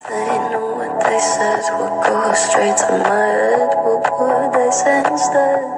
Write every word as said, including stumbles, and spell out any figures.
They know what they said will go straight to my head. What would they say instead?